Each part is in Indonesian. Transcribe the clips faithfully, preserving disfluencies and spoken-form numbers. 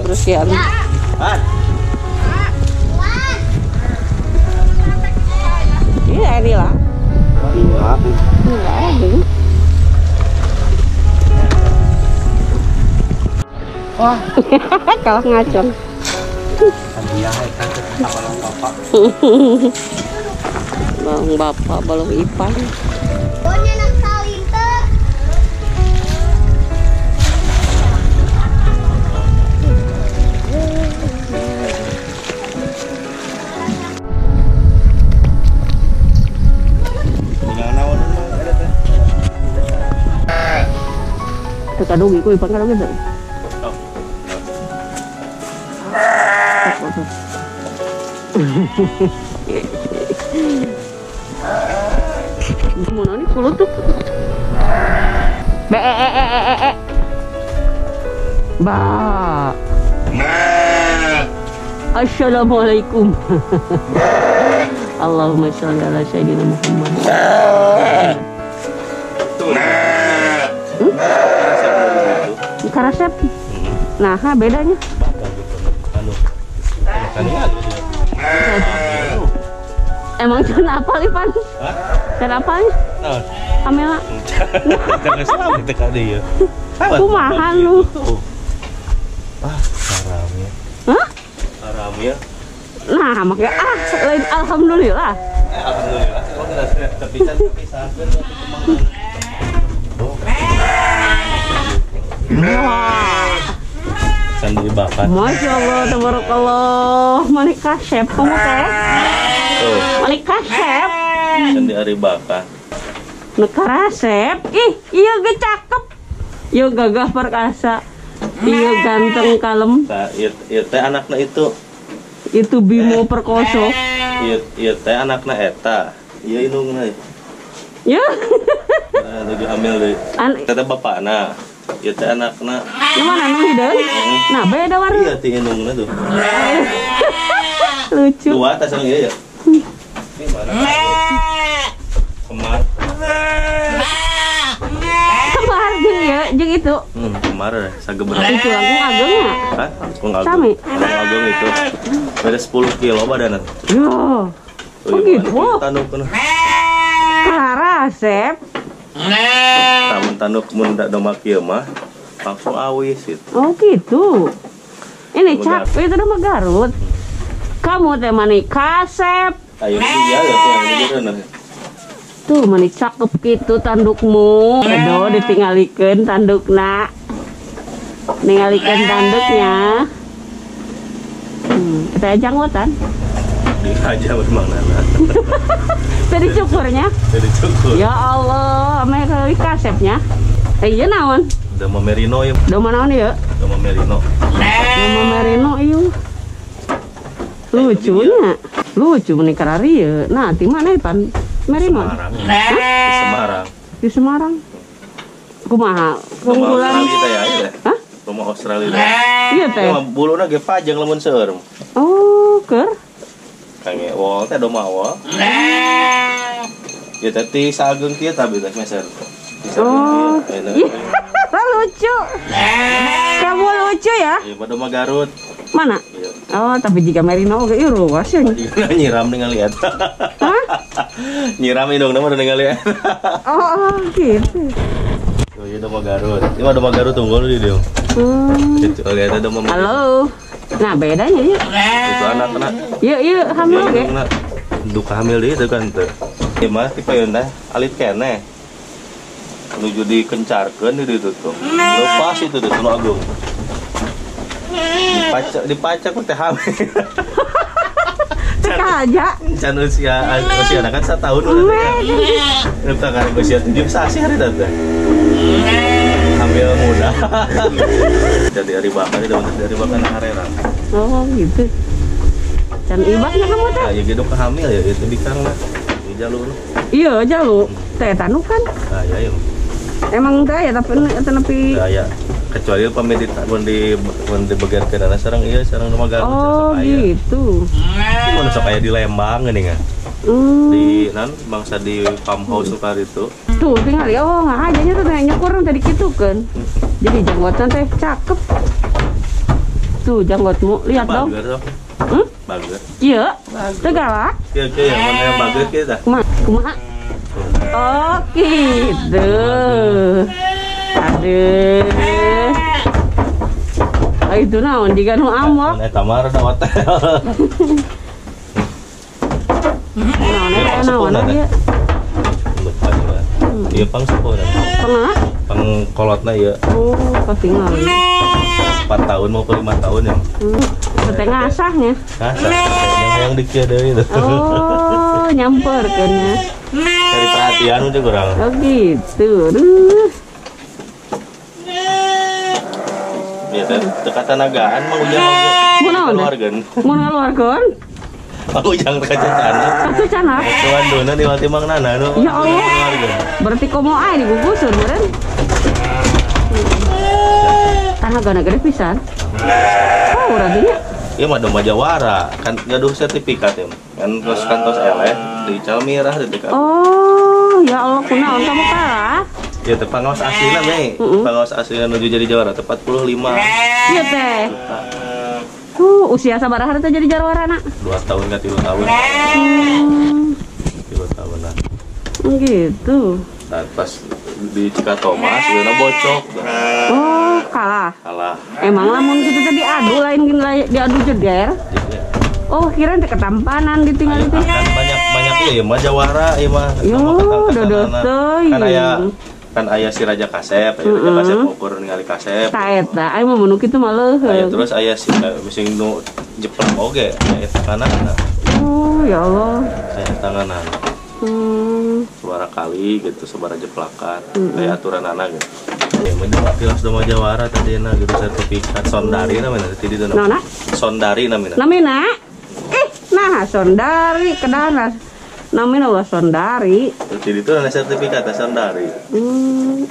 kebersihan. Iya ini lah. Enggak ada. Wah, kalah ngacon. Bang bapak balong ipan. Pokoknya nak salin teh. Terkadang ikut ipan kadang gitu. Mau nani kulo tuh. Be e e e e e. Ba. Assalamualaikum. Allahumma sholli ala sayyidina Muhammad. Hmm? Karasep. Nah, ha, bedanya. Emang jangan apa nih, Pan? Jangan apa nih? Kamela. Jangan salah kita dia. Aku mahal lu. Ah, haram ya. Hah? Haram ya. Nah, makanya ah, lain alhamdulillah. Eh, alhamdulillah. Kalau kita terpisah terpisah Wah. Sandi bakar. Masya Allah, tabarakallah. Malik kasep kamu teh. Tuh. Malik kasep. Sandi ari bakar. Nekara sep. Ih, iya ge cakep. Iya gagah perkasa. Iya ganteng kalem. Nah, iya, iya teh anakna itu. Itu Bimo Perkoso. Iya, iya teh anakna eta. Iya indungna. Ya. Nah, tujuh hamil deui. An Kata bapakna. Iya teh anakna. Yang mana nu hideung? Nah, beda warna. Iya teh indungna tuh. Lucu. Dua tas yang iya ya. Ini mana? Kemar. Kemar jeung ya, jeung itu. Hmm, kemar deh, sagebrang. Itu langkung agengnya. Hah? Kung agung. Sami. Kung agung itu. Beda sepuluh kilo badannya. Yo. Tuh, Oh iya, gitu. mana tanduk kena. Karasep. Tamun tanduk mun da doma kieu mah langsung awis gitu. Oh gitu. Ini Doma cak, itu nama Garut. Kamu teh mani kasep. Ayo dia ya teh yang di sana. Tuh mani cakep gitu tandukmu. Aduh ditinggalikeun tandukna. Ningalikeun tanduknya. Hmm, kita janggotan. Di aja memang nana. Tadi cukurnya. Jadi cukup. Ya Allah, ame kali kasepnya. Eh iya naon? Doma merino ya. Doma naon ya? Doma merino. Doma merino ieu. Lucunya. Lucu meni karari ya. Nah, di mana Pan? Merino. Semarang. Di Semarang. Di Semarang. Kumaha? Doma Keunggulan. Australia teh ya. Iya. Hah? Doma Australia. Iya teh. Doma buluna ge pajang lamun seueur. Oh, keur. Kange wol teh doma wol. Ya tadi sageung kieu tapi teh meser. Oh. Iya, lucu. Kamu lucu ya? Iya, pada mah Garut. Mana? Iya. Oh, tapi jika merino oke ieu ruas ya. Iya, nyiram dengan lihat. Hah? Nyiram indung nama dengan lihat. Oh, oh, gitu. Oh, iya doma Garut. Ini mah doma Garut tunggul di dia. Hmm. Itu lihat ada doma. Halo. Nah, bedanya ya. Itu anak-anak. Iya, iya, hamil ge. Duka hamil dia itu kan tuh. Ieu mah tipe teh alit keneh. Menuju dikencarkeun di ditu tuh. Lepas itu tuh nu agung. Dipacak dipacak teh hamil. Cek aja. Can usia usia anak kan satu tahun udah teh. Kita kan usia tujuh sasi hari teh. Hamil muda. Jadi hari bakar itu dari bakar harera. Oh, gitu. Can ibaknya kamu teh? Nah, ya gitu ke hamil ya itu di kang lah. Di jalur. Iya, jalur. Teh tanu kan. Nah, ya ya. Emang teh ya tapi tapi Ya, kecuali pamedita mun di mun di bagian kana sareng ieu sareng nama Garut oh, gitu. Mun sok aya di Lembang geuning kan. Hmm. Di nan bangsa di farmhouse sukar itu. Tuh, tinggal ya oh ngajanya tuh teh nyukur tadi kitu kan. Jadi janggotan teh cakep. tuh janggotmu, lihat dong. Bager dong. Hmm? Bager. Iya, tegalak. Iya, iya, yang mana yang bager kita? Kumaha? Kumaha? Oh gitu. Aduh. Ah, itu naon jika nu amok. Eta mah rada hotel. Naon eta naon dia? Lupa juga. Iya pang sepuluh. Tengah? Pang kolotna ya. Oh, ketinggalan. empat tahun mau ke lima tahun ya. Hmm, teh ngasahnya. Ngasah. Yang yang dikieu deui itu. Oh, nyamperkeun ya. Cari perhatian udah kurang. Oh gitu. Aduh. Ya teh dekat tanagaan mah ujang oge. Mun naon? Keluargan. Mun ngaluarkeun? Mah ujang dekat cacanak. Katu canak. Tuan dona di wati mangnana nu. Ya Allah. Keluargan. Berarti komo ae digugusun meureun. Tanah gede pisan. Oh, berarti nya. Iya mah domba jawara kan gaduh sertifikat ya. Kan terus kantos eleh di Calmirah di T K. Oh, ya Allah kunaon kamu kalah? Ya teh pangaos aslina Mei. Mm-mm. Pangaos aslina nuju jadi jawara teh empat puluh lima. Iya teh. Tuh, usia sabaraha teh jadi jarwarana? dua tahun ka tiga tahun. Hmm, tiga tahun lah. gitu. Nah, pas di Cikatomas sebenarnya bocok. Oh, kalah. Kalah. Emang lamun gitu tadi adu lain gini diadu jeder. Oh, kira teh ketampanan ditinggal itu. Kan banyak banyak ya mah jawara ya mah. Yo, dodo teuing. Kan aya kan aya si Raja Kasep, aya Raja Kasep ukur ningali Kasep. Ta eta, ai mah menu kitu mah Aya leuheung. terus aya si sing nu jeplak oge, aya tanganan. Oh, ya Allah. Aya tanganan. Hmm. Suara kali gitu, sebara jeplakan. Kayak aturan anak gitu. Ya mencoba pilas doma jawara tadi na gitu sertifikat sondari namanya tadi itu. Naona? Sondari namanya. Namina? Eh, nah sondari kedana. Namina ulah sondari. Jadi itu ada sertifikat sondari. Hmm.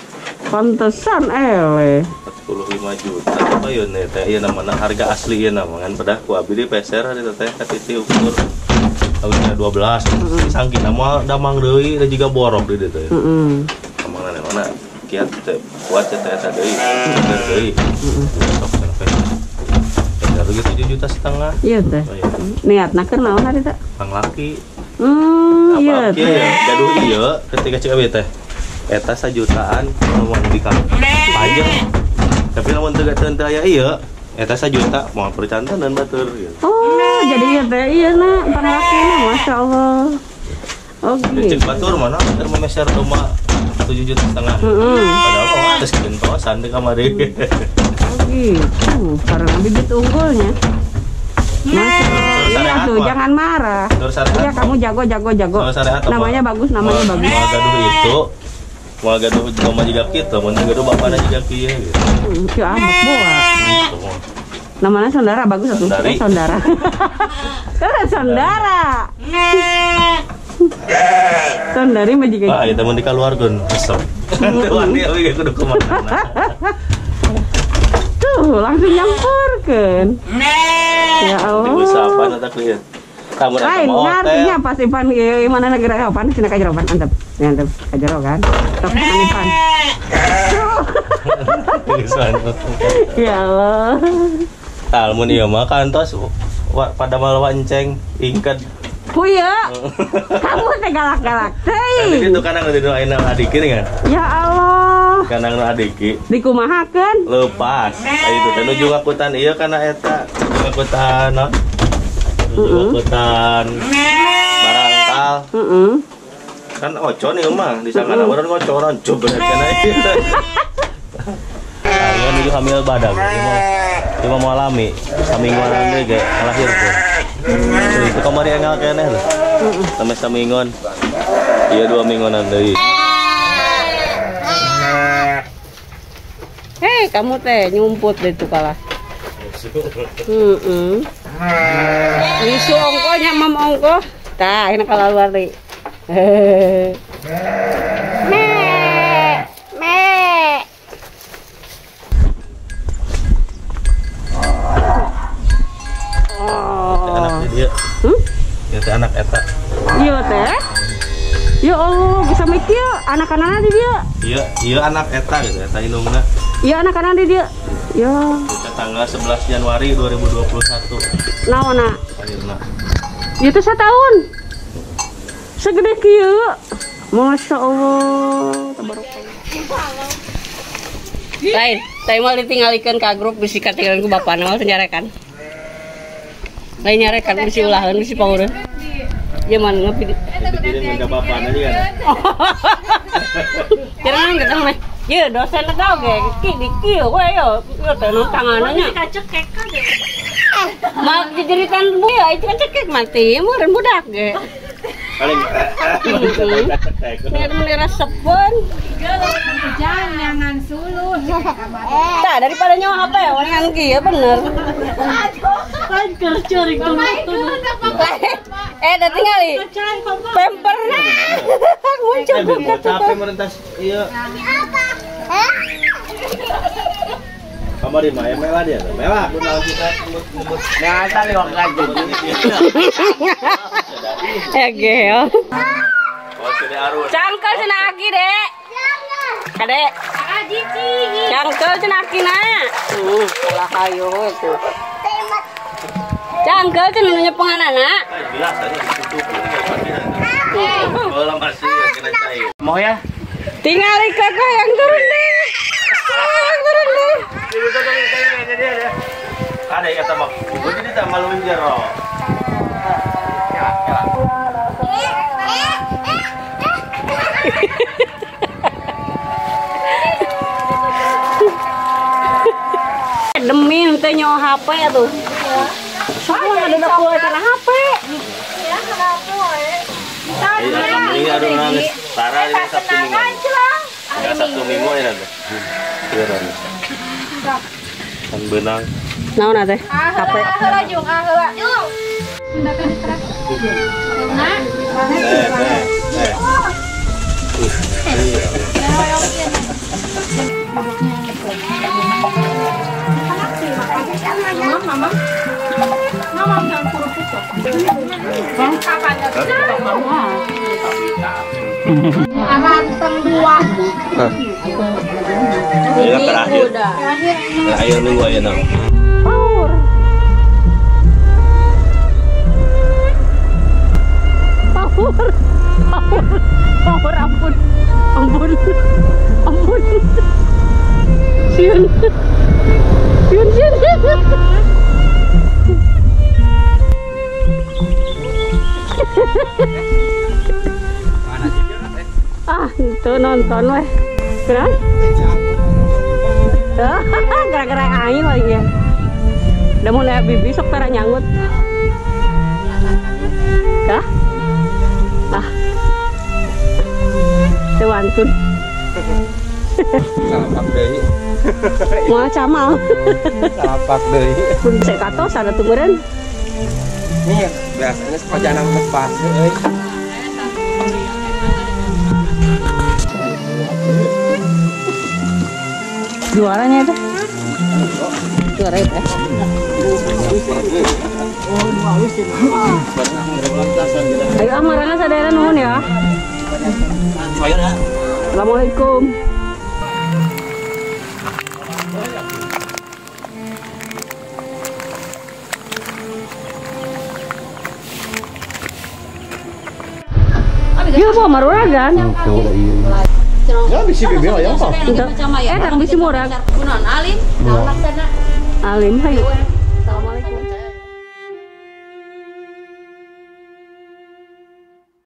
Pantesan ele. empat puluh lima juta apa ya nih teh ieu namanya harga asli ieu nama kan pedah ku abdi di peser di teh ka titik ukur tahunnya dua belas. Sangkin nama damang deui da jiga borok di dieu teh. Heeh. Kamangna mana kiat teh kuat teh eta deui. Bener deui. Sok cenah teh. Harga tujuh juta setengah. Iya teh. Niatna keur naon ari teh? Pang laki. Hmm, iya Apalagi teh. ya gaduh ieu ketika cek abdi teh. Eta sajutaan lamun di pajak. Tapi lamun teu teu aya ieu, eta sajuta moal percantonan batur gitu. Oh, jadi iya teh iya na panglakina masyaallah. Oh Cek gitu. batur mana keur memeser domba tujuh juta setengah. Heeh. Padahal mah geus gentosan di kamari. Oh gitu. Karena bibit unggulnya. Masyaallah. Iya Syariat tuh mah. jangan marah. Nur syariat Iya mah. kamu jago jago jago. Nur syariat mah. Namanya bagus, namanya Moal- bagus. moal gaduh itu mau gaduh domba juga kita, mun gaduh bapana juga kieu gitu. Hmm, si amak boa. Gitu. Namanya saudara bagus atuh. Sondari. Eh, saudara. Kan saudara. Sondari mah juga. Ah, eta mun dikaluarkeun resep. Teu wani abi ge kudu kumaha. Tuh, langsung nyamperkeun. Ya Allah. Di usapan eta klieu. Kamu eta Lain mau ngartinya pas Ipan ieu mana negara Ipan cenah ka jero Pan antep. Antep ka jero kan. Sok kan Ipan. Ya Allah. Tah mun ieu mah kantos wa- pada mal wanceng ingked. Puya. Kamu teh galak-galak Tadi teh. itu kanang nu ayeuna adiki kan. Ya Allah. Kanang nu adiki Dikumahakeun? lepas. Aya itu teh nuju ngakutan ieu kana eta ngakutan no. Nuju ngakutan barangkal. Heeh. Kan ocon ieu mah disangana urang ngocoran coba kana ieu. Saya nuju hamil badag. Ieu mah ieu mah mau alami. Samingguan deui ge ngalahirkeun. Jadi itu kamari engal keneh lho. Sampai saminggon. Iya dua mingguan deui. Hei, kamu teh nyumput deh tuh kalah. Heeh. Isu ongkonya mam ongko. Tah, ini kalau luar deh. Me. Me. Teh anak dia. Hmm? Ya teh anak eta. Iya teh. Ya Allah, bisa mikir anak-anak di dia. Iya, iya anak eta gitu eta indungna. Iya anak-anak di dia. Ya. Eta tanggal sebelas Januari dua ribu dua puluh satu. Naona. Akhirna. Itu setahun. Segede kieu. Masya Allah. Tabarakallah. Lain, saya mau ditinggalkan ke grup bisi katinggalan ku bapak nama nyarekan. Lain nyarekan bisi ulahan bisi paureun. Ya man ngopi. Jadi enggak bapak aja kan. Jangan datang mah. Ye dosen tau ge ki di kieu we yo. Yo teh nu tanganna. Kacekek ka ge. Mak dijeritan bu ya itu kacekek mati meureun budak ge. Paling Nih resepun. Jangan suluh. Tah daripada nyawa H P orang kieu bener. Kan curi tuh. Eh da tingali. Pemperna. Muncul buka capek merentas iya. Kamar di mana mewah dia? Mewah. Aku langsung kita ngebut. Nah, tadi waktu aja. Ya geo. Oh, sudah arus. Cangkel cenah aki, Dek. Kade. Cangkel cenah aki na. Hmm, salah hayo itu. Cangkel cenah nyepenganana. Jelas tadi ditutup kalau masih kena cair. Mau ya? Tinggal kakak yang turun deh. Yang turun deh. Ada yang kata mak, gue jadi tak maluin jero. Demi teh nyawa H P tuh. Semua ada dapur karena H P. Ini ada nangis parah ini satu minggu. Ya satu minggu ya nanti. Beneran. Kan benang. Naon teh? H P. Heula jeung ah heula. Tindakan keras. Nah. Eh, eh, eh. Mama. Mama jangan putus. Kapan ya? Aranteng dua. Ini terakhir. Terakhir minggu aja nang. Power. Power. Power. Power ampun. Ampun. Ampun. Siun. Siun siun. Ah, itu nonton weh. Keren? Gara-gara aing lagi ya. Udah mulai bibi sok pera nyangut. Kah? Ah. Tewantun. Salapak deui. Moal camal. Salapak deui. Pun saya katos ada tuh meureun. Nih, biasanya sepajanang tepat euy. Juaranya itu. Juara itu. Ayo amarana sadaya nuhun ya. Assalamualaikum. Iya, Bu, maruragan. Ya bisi bibi aya apa? Eh, tang bisi murag. Kunaon alim? Naon maksudna? Alim hayu.